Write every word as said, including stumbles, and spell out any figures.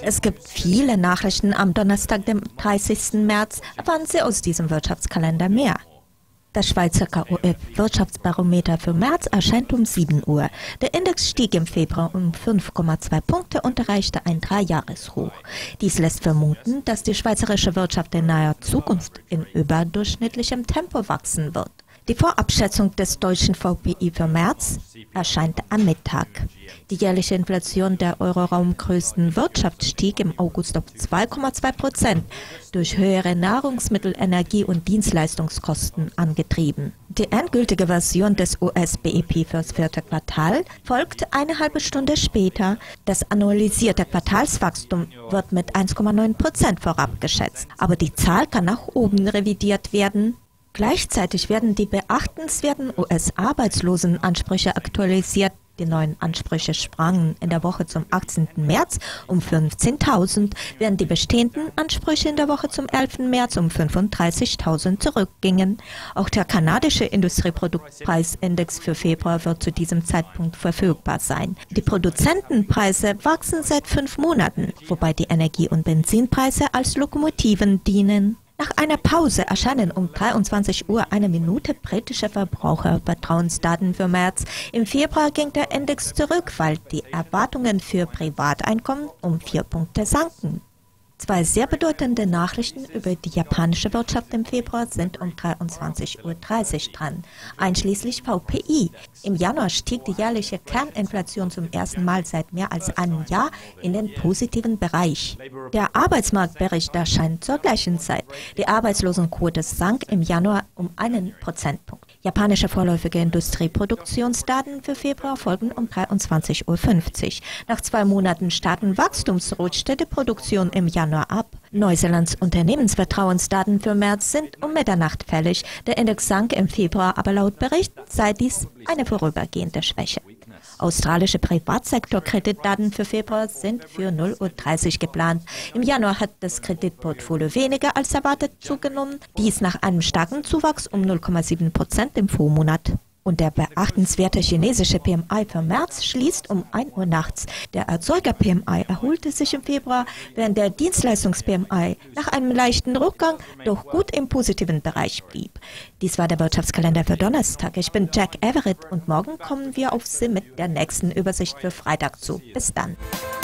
Es gibt viele Nachrichten am Donnerstag, dem dreißigsten März. Erfahren Sie aus diesem Wirtschaftskalender mehr. Das Schweizer K O F-Wirtschaftsbarometer für März erscheint um sieben Uhr. Der Index stieg im Februar um fünf Komma zwei Punkte und erreichte ein Dreijahreshoch. Dies lässt vermuten, dass die schweizerische Wirtschaft in naher Zukunft in überdurchschnittlichem Tempo wachsen wird. Die Vorabschätzung des deutschen V P I für März erscheint am Mittag. Die jährliche Inflation der euroraumgrößten Wirtschaft stieg im August auf zwei Komma zwei Prozent, durch höhere Nahrungsmittel-, Energie- und Dienstleistungskosten angetrieben. Die endgültige Version des U S-B I P fürs vierte Quartal folgt eine halbe Stunde später. Das annualisierte Quartalswachstum wird mit eins Komma neun Prozent vorabgeschätzt, aber die Zahl kann nach oben revidiert werden. Gleichzeitig werden die beachtenswerten U S-Arbeitslosenansprüche aktualisiert. Die neuen Ansprüche sprangen in der Woche zum achtzehnten März um fünfzehntausend, während die bestehenden Ansprüche in der Woche zum elften März um fünfunddreißigtausend zurückgingen. Auch der kanadische Industrieproduktpreisindex für Februar wird zu diesem Zeitpunkt verfügbar sein. Die Produzentenpreise wachsen seit fünf Monaten, wobei die Energie- und Benzinpreise als Lokomotiven dienen. Nach einer Pause erscheinen um dreiundzwanzig Uhr eine Minute britische Verbrauchervertrauensdaten für März. Im Februar ging der Index zurück, weil die Erwartungen für Privateinkommen um vier Punkte sanken. Zwei sehr bedeutende Nachrichten über die japanische Wirtschaft im Februar sind um dreiundzwanzig Uhr dreißig dran, einschließlich V P I. Im Januar stieg die jährliche Kerninflation zum ersten Mal seit mehr als einem Jahr in den positiven Bereich. Der Arbeitsmarktbericht erscheint zur gleichen Zeit. Die Arbeitslosenquote sank im Januar um einen Prozentpunkt. Japanische vorläufige Industrieproduktionsdaten für Februar folgen um dreiundzwanzig Uhr fünfzig. Nach zwei Monaten starken Wachstums rutschte die Produktion im Januar ab. Neuseelands Unternehmensvertrauensdaten für März sind um Mitternacht fällig. Der Index sank im Februar, aber laut Bericht sei dies eine vorübergehende Schwäche. Australische Privatsektorkreditdaten für Februar sind für null Uhr dreißig geplant. Im Januar hat das Kreditportfolio weniger als erwartet zugenommen, dies nach einem starken Zuwachs um null Komma sieben Prozent im Vormonat. Und der beachtenswerte chinesische P M I für März schließt um ein Uhr nachts. Der Erzeuger-P M I erholte sich im Februar, während der Dienstleistungs-P M I nach einem leichten Rückgang doch gut im positiven Bereich blieb. Dies war der Wirtschaftskalender für Donnerstag. Ich bin Jack Everett und morgen kommen wir auf Sie mit der nächsten Übersicht für Freitag zu. Bis dann.